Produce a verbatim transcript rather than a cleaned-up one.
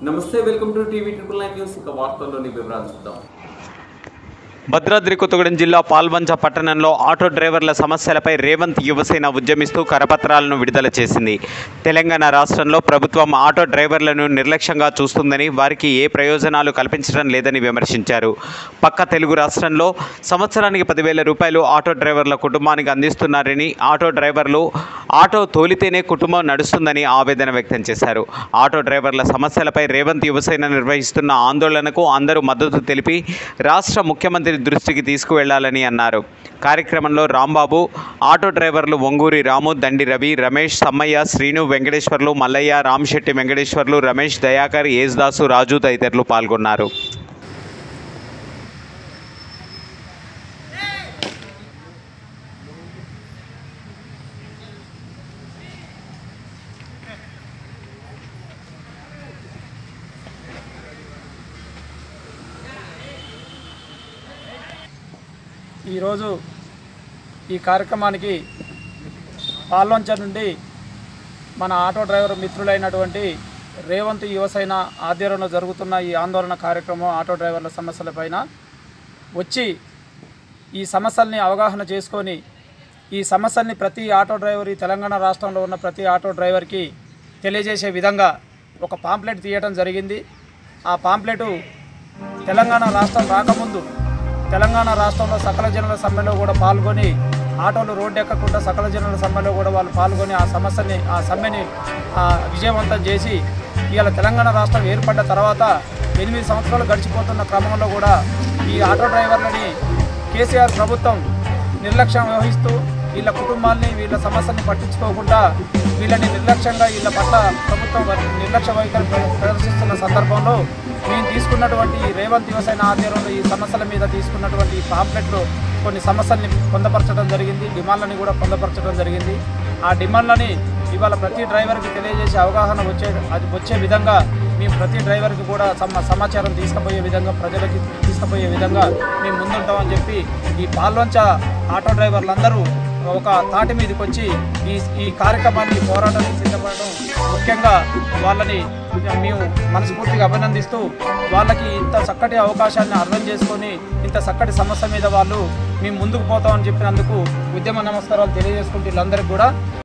నమస్తే, welcome to TV triple nine news. ఇక వార్తల్లోని వివరాలు చూద్దాం. భద్రాద్రి కొత్తగూడెం జిల్లా పాల్వంచ పట్టణంలో ఆటో డ్రైవర్ల సమస్యలపై రేవంత్ యువసేన ఉద్యమిస్తూ కరపత్రాలను విడుదల చేసింది. తెలంగాణ రాష్ట్రంలో ప్రభుత్వం ఆటో డ్రైవర్లను నిర్లక్ష్యంగా చూస్తుందని, వారికి ఏ ప్రయోజనాలు కల్పించడం లేదని విమర్శించారు. పక్క తెలుగు రాష్ట్రంలో సంవత్సరానికి పదివేల రూపాయలు ఆటో డ్రైవర్ల కుటుంబానికి అందిస్తున్నారని, ఆటో డ్రైవర్లు ఆటో తోలితేనే కుటుంబం నడుస్తుందని ఆవేదన వ్యక్తం చేశారు. ఆటో డ్రైవర్ల సమస్యలపై రేవంత్ యువసేన నిర్వహిస్తున్న ఆందోళనకు అందరూ మద్దతు తెలిపి రాష్ట్ర ముఖ్యమంత్రి దృష్టికి తీసుకువెళ్లాలని అన్నారు. కార్యక్రమంలో రాంబాబు, ఆటో డ్రైవర్లు వంగూరి రాము, దండి రవి, రమేష్, సమ్మయ్య, శ్రీను, వెంకటేశ్వర్లు, మల్లయ్య, రామశెట్టి వెంకటేశ్వర్లు, రమేష్, దయాకర్, యేసుదాసు, రాజు తదితరులు పాల్గొన్నారు. ఈరోజు ఈ కార్యక్రమానికి పాల్వంచ నుండి మన ఆటో డ్రైవర్ మిత్రులైనటువంటి రేవంత్ యువసేన ఆధ్వర్యంలో జరుగుతున్న ఈ ఆందోళన కార్యక్రమం ఆటో డ్రైవర్ల సమస్యలపైన వచ్చి ఈ సమస్యల్ని అవగాహన చేసుకొని ఈ సమస్యల్ని ప్రతి ఆటో డ్రైవర్ ఈ తెలంగాణ రాష్ట్రంలో ఉన్న ప్రతి ఆటో డ్రైవర్కి తెలియజేసే విధంగా ఒక పాంప్లెట్ తీయడం జరిగింది. ఆ పాంప్లెటు తెలంగాణ రాష్ట్రం రాకముందు తెలంగాణ రాష్ట్రంలో సకల జనుల సమ్మెలో కూడా పాల్గొని ఆటోలు రోడ్డు ఎక్కకుండా సకల జనుల సమ్మెలో కూడా వాళ్ళు పాల్గొని ఆ సమస్యని ఆ సమ్మెని విజయవంతం చేసి ఇవాళ తెలంగాణ రాష్ట్రం ఏర్పడ్డ తర్వాత ఎనిమిది సంవత్సరాలు గడిచిపోతున్న క్రమంలో కూడా ఈ ఆటో డ్రైవర్లని కేసీఆర్ ప్రభుత్వం నిర్లక్ష్యం వహిస్తూ వీళ్ళ కుటుంబాల్ని వీళ్ళ సమస్యల్ని పట్టించుకోకుండా వీళ్ళని నిర్లక్ష్యంగా వీళ్ళ పట్ల ప్రభుత్వం నిర్లక్ష్య వైఖరి ప్రదర్శిస్తున్న సందర్భంలో మేము తీసుకున్నటువంటి రేవంత్ యువసేన ఆధ్వర్యంలో ఈ సమస్యల మీద తీసుకున్నటువంటి పాంప్లెట్లు కొన్ని సమస్యల్ని పొందపరచడం జరిగింది, డిమాండ్లని కూడా పొందపరచడం జరిగింది. ఆ డిమాండ్లని ఇవాళ ప్రతి డ్రైవర్కి తెలియజేసి అవగాహన వచ్చే అది వచ్చే విధంగా మేము ప్రతి డ్రైవర్కి కూడా సమ సమాచారం తీసుకుపోయే విధంగా ప్రజలకి తీసుకుపోయే విధంగా మేము ముందుంటామని చెప్పి ఈ పాల్వంచ ఆటో డ్రైవర్లందరూ ఒక తాటి మీదకి వచ్చి ఈ ఈ కార్యక్రమాన్ని పోరాటానికి సిద్ధపడడం ముఖ్యంగా వాళ్ళని మేము మనస్ఫూర్తిగా అభినందిస్తూ వాళ్ళకి ఇంత చక్కటి అవకాశాన్ని అర్థం చేసుకొని ఇంత చక్కటి సమస్య మీద వాళ్ళు మేము ముందుకు పోతామని చెప్పినందుకు ఉద్యమ నమస్కారాలు తెలియజేసుకుంటూ వీళ్ళందరికీ కూడా